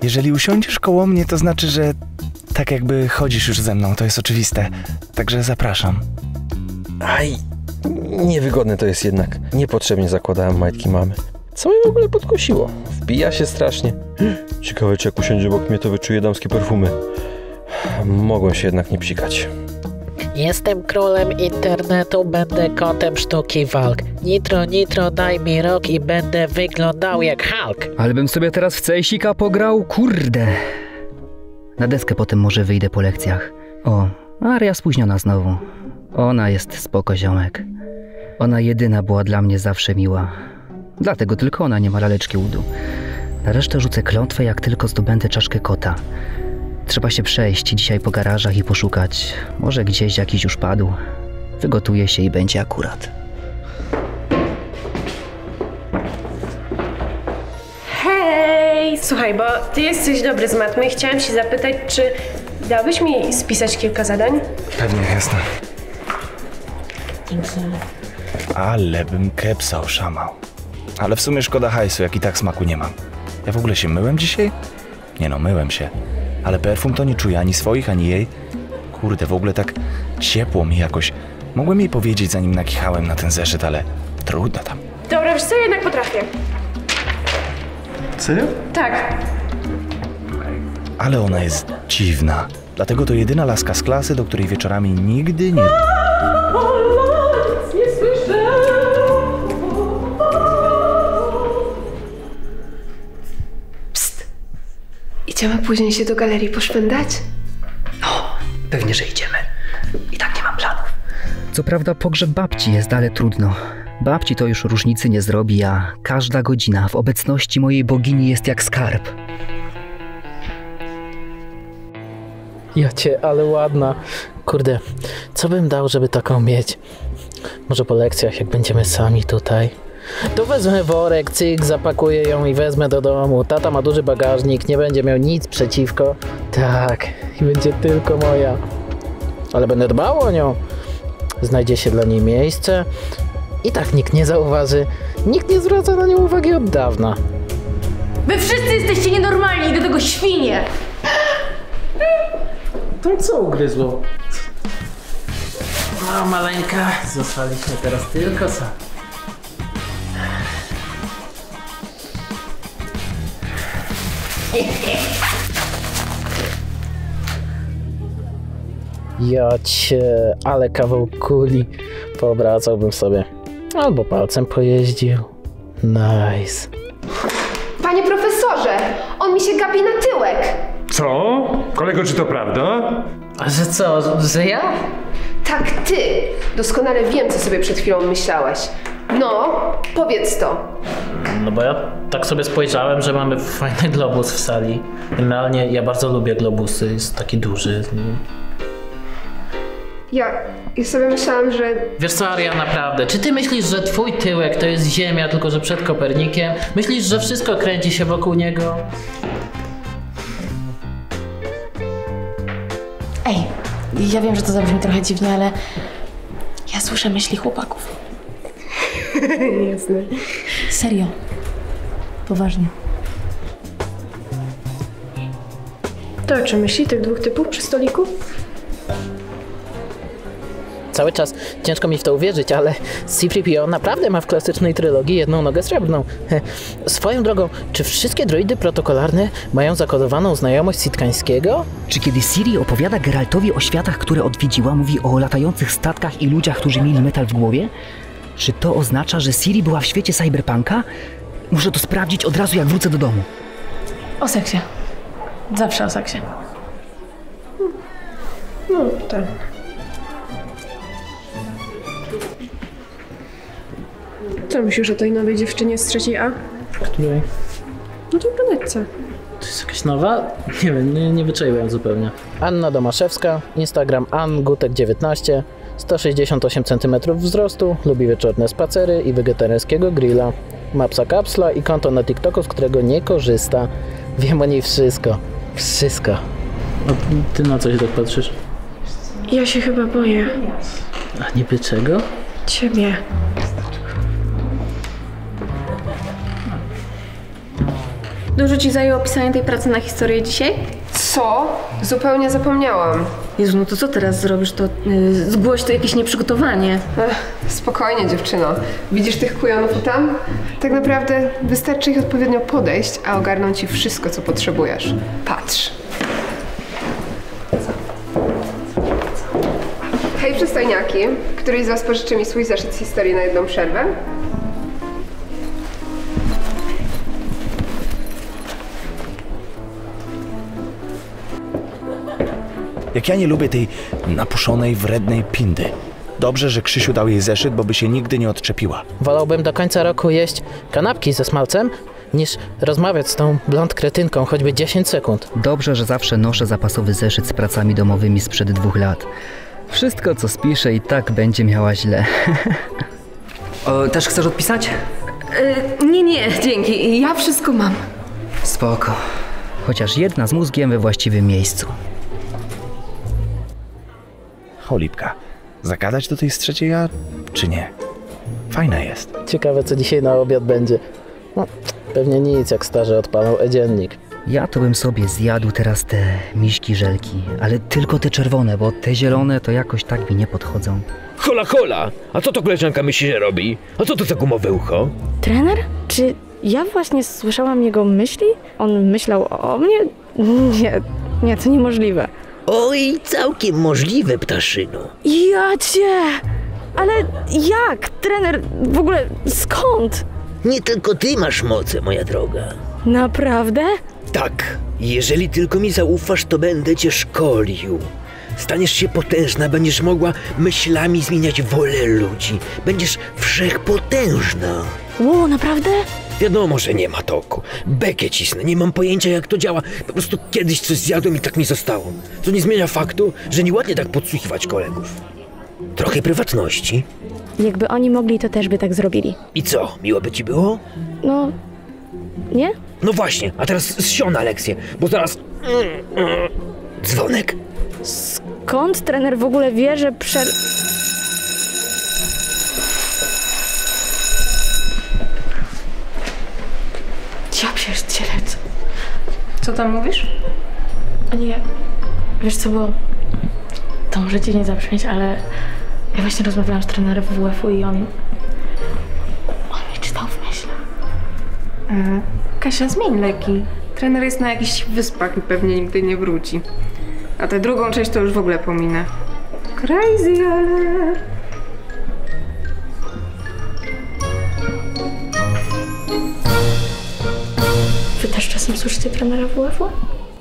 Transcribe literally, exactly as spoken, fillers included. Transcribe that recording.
Jeżeli usiądziesz koło mnie, to znaczy, że tak jakby chodzisz już ze mną, to jest oczywiste. Także zapraszam. Aj, niewygodne to jest jednak. Niepotrzebnie zakładałem majtki mamy. Co mnie w ogóle podkusiło? Wbija się strasznie. Ciekawe, czy jak usiądzie obok mnie, to wyczuje damskie perfumy. Mogłem się jednak nie psikać. Jestem królem internetu, będę kotem sztuki walk. Nitro, nitro, daj mi rok i będę wyglądał jak Hulk. Ale bym sobie teraz w cejsika pograł? Kurde. Na deskę potem może wyjdę po lekcjach. O, Aria spóźniona znowu. Ona jest spoko, ziomek. Ona jedyna była dla mnie zawsze miła. Dlatego tylko ona nie ma laleczki udu. Na resztę rzucę klątwę, jak tylko zdobędę czaszkę kota. Trzeba się przejść dzisiaj po garażach i poszukać. Może gdzieś jakiś już padł. Wygotuję się i będzie akurat. Hej! Słuchaj, bo ty jesteś dobry z matmy i chciałam się zapytać, czy dałbyś mi spisać kilka zadań? Pewnie, jasne. Dzięki. Ale bym kepsa oszamał. Ale w sumie szkoda hajsu, jak i tak smaku nie mam. Ja w ogóle się myłem dzisiaj? Nie no, myłem się. Ale perfum to nie czuję ani swoich, ani jej. Kurde, w ogóle tak ciepło mi jakoś. Mogłem jej powiedzieć, zanim nakichałem na ten zeszyt, ale trudno tam. Dobra, wiesz co, jednak potrafię. Serio? Tak. Ale ona jest dziwna. Dlatego to jedyna laska z klasy, do której wieczorami nigdy nie... Nie słyszę. Psst. Idziemy później się do galerii poszpędać? No, pewnie, że idziemy. I tak nie mam planów. Co prawda pogrzeb babci jest, ale trudno. Babci to już różnicy nie zrobi, a każda godzina w obecności mojej bogini jest jak skarb. Jacie, ale ładna. Kurde, co bym dał, żeby taką mieć? Może po lekcjach, jak będziemy sami tutaj. To wezmę worek, cyk, zapakuję ją i wezmę do domu. Tata ma duży bagażnik, nie będzie miał nic przeciwko. Tak, i będzie tylko moja. Ale będę dbał o nią. Znajdzie się dla niej miejsce. I tak nikt nie zauważy. Nikt nie zwraca na nią uwagi od dawna. Wy wszyscy jesteście nienormalni i do tego świnie! To co ugryzło? No, maleńka, zostaliśmy teraz tylko sami. Jocie, ale kawał kuli. Poobracałbym sobie. Albo palcem pojeździł. Nice. Panie profesorze, on mi się gapi na tyłek. Co? Kolego, czy to prawda? A że co, że ja? Tak, ty. Doskonale wiem, co sobie przed chwilą myślałeś. No, powiedz to. No bo ja tak sobie spojrzałem, że mamy fajny globus w sali. Generalnie ja bardzo lubię globusy, jest taki duży. Ja, ja sobie myślałam, że... Wiesz co, Aria, naprawdę, czy ty myślisz, że twój tyłek to jest Ziemia, tylko że przed Kopernikiem? Myślisz, że wszystko kręci się wokół niego? Ej, ja wiem, że to zabrzmi trochę dziwnie, ale ja słyszę myśli chłopaków. Jasne. Serio. Poważnie. To o czym myśli tych dwóch typów przy stoliku? Cały czas ciężko mi w to uwierzyć, ale C trzy P O naprawdę ma w klasycznej trylogii jedną nogę srebrną. Swoją drogą, czy wszystkie droidy protokolarne mają zakodowaną znajomość Sitkańskiego? Czy kiedy Ciri opowiada Geraltowi o światach, które odwiedziła, mówi o latających statkach i ludziach, którzy mieli metal w głowie? Czy to oznacza, że Ciri była w świecie cyberpunka? Muszę to sprawdzić od razu, jak wrócę do domu. O seksie. Zawsze o seksie. No, tak. Co myślisz o tej nowej dziewczynie z trzeciej A? Której? No to brunetce. To jest jakaś nowa? Nie wiem, nie, nie wyczaiłem zupełnie. Anna Domaszewska, Instagram angutek dziewiętnaście, sto sześćdziesiąt osiem centymetrów wzrostu, lubi wieczorne spacery i wegetariańskiego grilla. Ma psa kapsla i konto na TikToku, z którego nie korzysta. Wiem o niej wszystko. Wszystko. A ty na coś tak patrzysz? Ja się chyba boję. A niby czego? Dużo ci zajęło pisanie tej pracy na historię dzisiaj? Co? Zupełnie zapomniałam. Jezu, no to co teraz zrobisz? To yy, zgłoś to jakieś nieprzygotowanie. Ech, spokojnie, dziewczyno. Widzisz tych kujonów tam? Tak naprawdę wystarczy ich odpowiednio podejść, a ogarną ci wszystko, co potrzebujesz. Patrz. Hej, przystojniaki. Któryś z was pożyczy mi swój zeszyt z historii na jedną przerwę? Jak ja nie lubię tej napuszonej, wrednej pindy. Dobrze, że Krzysiu dał jej zeszyt, bo by się nigdy nie odczepiła. Wolałbym do końca roku jeść kanapki ze smalcem, niż rozmawiać z tą blond kretynką choćby dziesięć sekund. Dobrze, że zawsze noszę zapasowy zeszyt z pracami domowymi sprzed dwóch lat. Wszystko, co spiszę, i tak będzie miała źle. O, też chcesz odpisać? Yy, nie, nie, dzięki. Ja wszystko mam. Spoko. Chociaż jedna z mózgiem we właściwym miejscu. Cholipka, zagadać do tej z trzeciej, a czy nie? Fajna jest. Ciekawe, co dzisiaj na obiad będzie. No, pewnie nic, jak starzy odpalał e-dziennik. Ja to bym sobie zjadł teraz te miśki żelki, ale tylko te czerwone, bo te zielone to jakoś tak mi nie podchodzą. Hola, hola! A co to koleżanka myśli, że robi? A co to za gumowe ucho? Trener? Czy ja właśnie słyszałam jego myśli? On myślał o mnie? Nie, nie, to niemożliwe. Oj, całkiem możliwe, ptaszyno. Ja cię! Ale jak? Trener, w ogóle skąd? Nie tylko ty masz moce, moja droga. Naprawdę? Tak, jeżeli tylko mi zaufasz, to będę cię szkolił. Staniesz się potężna, będziesz mogła myślami zmieniać wolę ludzi. Będziesz wszechpotężna. Ło, naprawdę? Wiadomo, że nie ma toku. Bekę cisnę, nie mam pojęcia, jak to działa. Po prostu kiedyś coś zjadłem i tak mi zostało. Co nie zmienia faktu, że nieładnie tak podsłuchiwać kolegów. Trochę prywatności. Jakby oni mogli, to też by tak zrobili. I co, miło by ci było? No, nie? No właśnie, a teraz zsio na lekcję, bo zaraz... Dzwonek. Skąd trener w ogóle wie, że prze... Ja pierdzielę. Co tam mówisz? A nie, wiesz co, bo to może cię nie zabrzmieć, ale ja właśnie rozmawiałam z trenerem W F-u i on... On mi czytał w myślach. E, Kasia, zmień leki. Trener jest na jakichś wyspach i pewnie nigdy nie wróci. A tę drugą część to już w ogóle pominę. Crazy, ale... Wy też czasem słyszycie trenera W F-u?